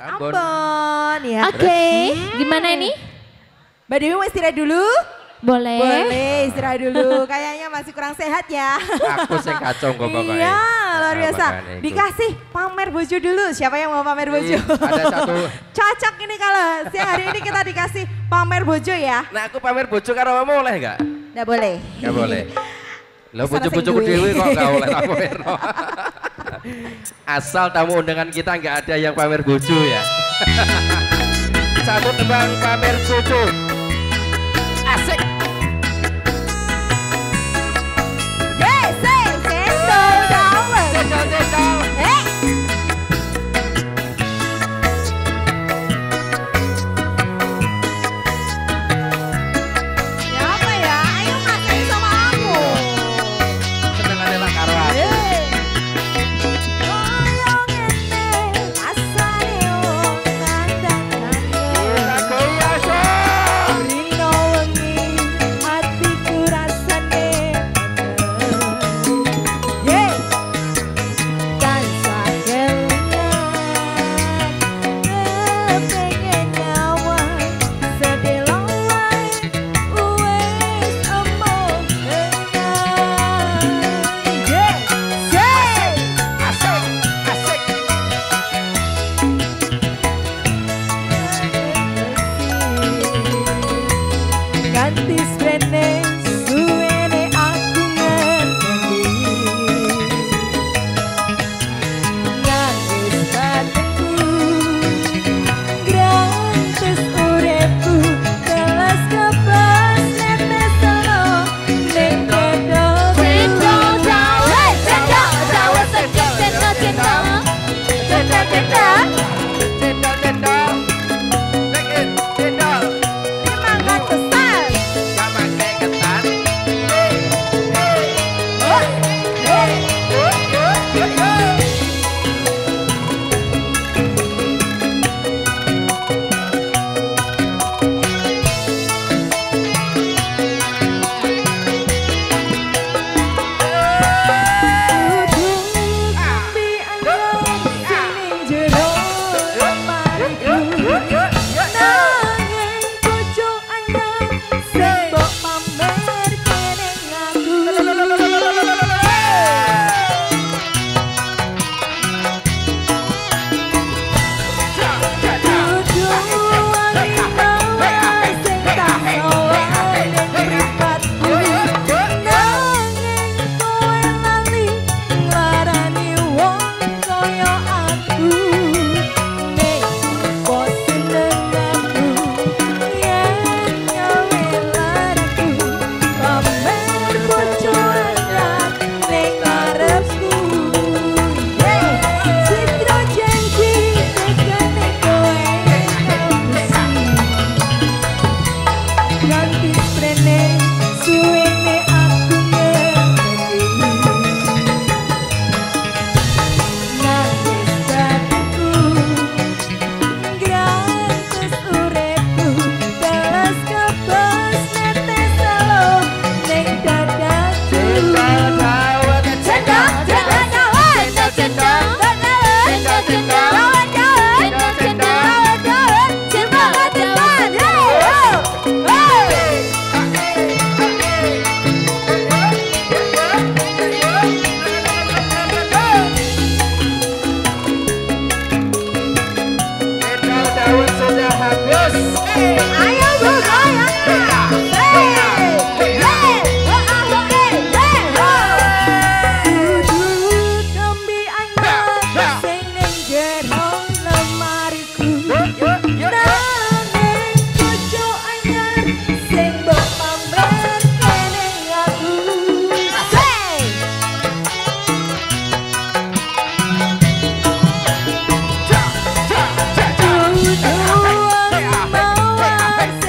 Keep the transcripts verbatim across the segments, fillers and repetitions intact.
Ambon. Ambon ya. Oke, okay. hmm. gimana ini? Mbak Dewi mau istirahat dulu? Boleh. Boleh istirahat dulu. Kayaknya masih kurang sehat ya. Aku sing kacau kok pokoknya. Iya, luar biasa. Nah, dikasih pamer bojo dulu. Siapa yang mau pamer bojo? Ada satu. Cocok ini kalau siang hari ini kita dikasih pamer bojo ya. Nah aku pamer bojo karo kamu boleh nggak? Nggak boleh. Nggak boleh. Lo bojo-bojoku dewi kok nggak boleh pamer. Asal tamu undangan kita nggak ada yang pamer bojo ya. Satu tembang pamer bojo. Asik. Yes, yes, cendol dawet. Cendol, cendol. Eh. Ya apa ya? Ayo makan sama aku. Seneng aja lah karo aku. Hey!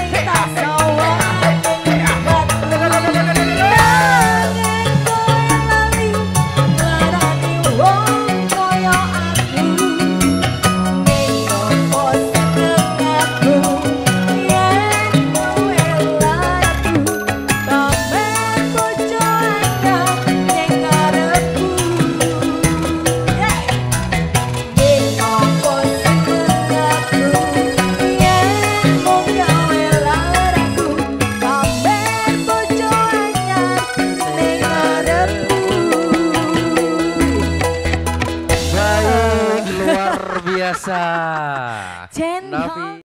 luar biasa. Cendol. Nafi.